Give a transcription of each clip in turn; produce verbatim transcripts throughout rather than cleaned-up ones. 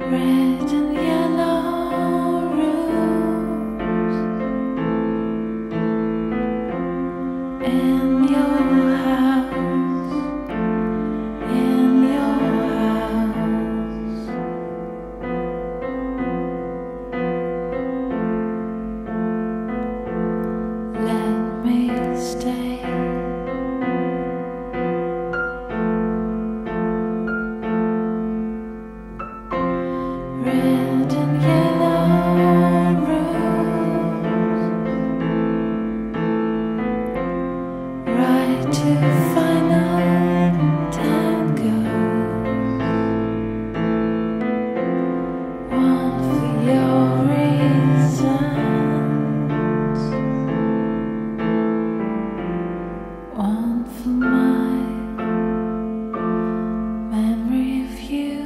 Red and yellow rose in your house, in your house. Let me stay. Red and yellow rose, right to final tango. One for your reasons, one for my memory of you.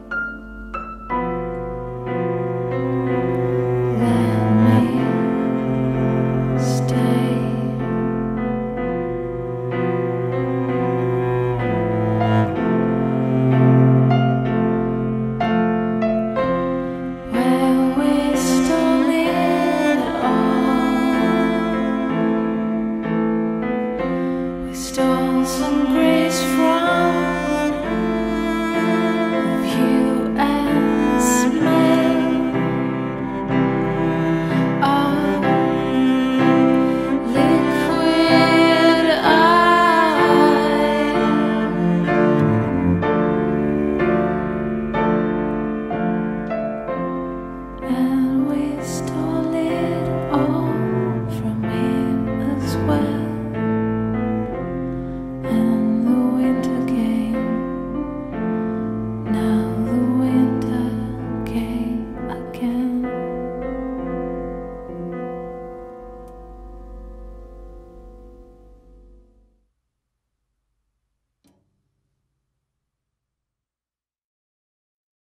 Stole some grace from you and smell of liquid eye, and we stole it all from him as well.